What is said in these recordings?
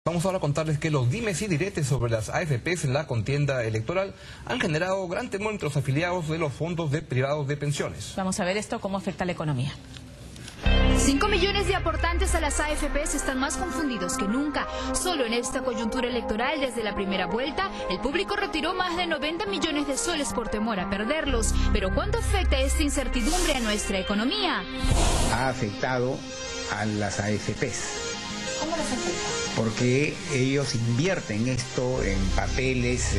Vamos ahora a contarles que los dimes y diretes sobre las AFPs en la contienda electoral han generado gran temor entre los afiliados de los fondos privados de pensiones. Vamos a ver esto, cómo afecta a la economía. 5 millones de aportantes a las AFPs están más confundidos que nunca. Solo en esta coyuntura electoral, desde la primera vuelta, el público retiró más de 90 millones de soles por temor a perderlos. Pero ¿cuánto afecta esta incertidumbre a nuestra economía? Ha afectado a las AFPs. ¿Cómo les afecta? Porque ellos invierten esto en papeles,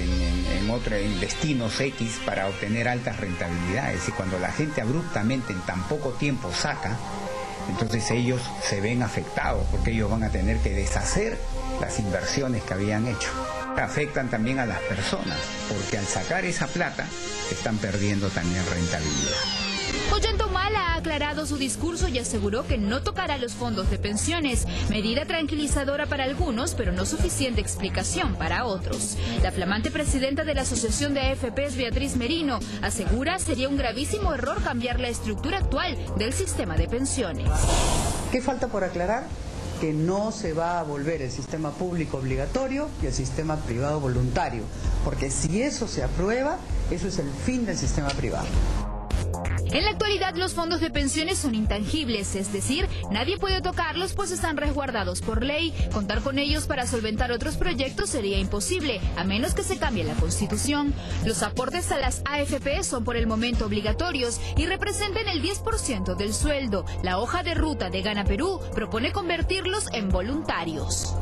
en destinos X para obtener altas rentabilidades. Y cuando la gente abruptamente en tan poco tiempo saca, entonces ellos se ven afectados porque ellos van a tener que deshacer las inversiones que habían hecho. Afectan también a las personas porque al sacar esa plata están perdiendo también rentabilidad. Ollantaytamala ha aclarado su discurso y aseguró que no tocará los fondos de pensiones, medida tranquilizadora para algunos, pero no suficiente explicación para otros. La flamante presidenta de la Asociación de AFPs, Beatriz Merino, asegura sería un gravísimo error cambiar la estructura actual del sistema de pensiones. ¿Qué falta por aclarar? Que no se va a volver el sistema público obligatorio y el sistema privado voluntario, porque si eso se aprueba, eso es el fin del sistema privado. En la actualidad los fondos de pensiones son intangibles, es decir, nadie puede tocarlos pues están resguardados por ley. Contar con ellos para solventar otros proyectos sería imposible, a menos que se cambie la Constitución. Los aportes a las AFP son por el momento obligatorios y representan el 10% del sueldo. La hoja de ruta de Gana Perú propone convertirlos en voluntarios.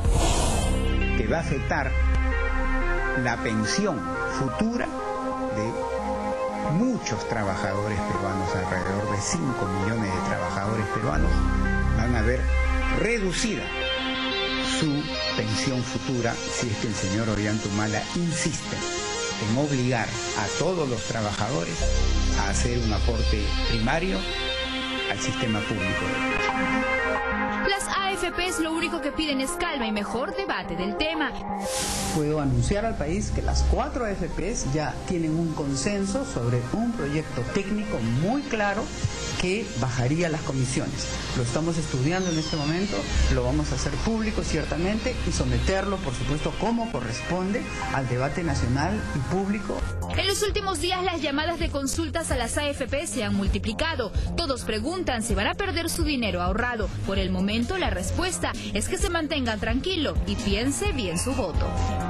Que va a afectar la pensión futura de muchos trabajadores peruanos, alrededor de 5 millones de trabajadores peruanos, van a ver reducida su pensión futura si es que el señor Ollantaytamala insiste en obligar a todos los trabajadores a hacer un aporte primario al sistema público de pensiones. Las AFPs lo único que piden es calma y mejor debate del tema. Puedo anunciar al país que las 4 AFPs ya tienen un consenso sobre un proyecto técnico muy claro que bajaría las comisiones. Lo estamos estudiando en este momento, lo vamos a hacer público ciertamente y someterlo, por supuesto, como corresponde al debate nacional y público. En los últimos días las llamadas de consultas a las AFP se han multiplicado. Todos preguntan si van a perder su dinero ahorrado. Por el momento la respuesta es que se mantengan tranquilo y piense bien su voto.